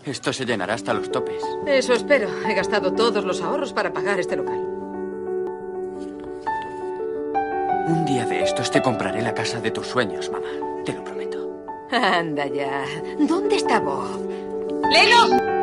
Esto se llenará hasta los topes. Eso espero. He gastado todos los ahorros para pagar este local. Un día de estos te compraré la casa de tus sueños, mamá. Te lo prometo. Anda ya. ¿Dónde está Bob? ¡Lelo!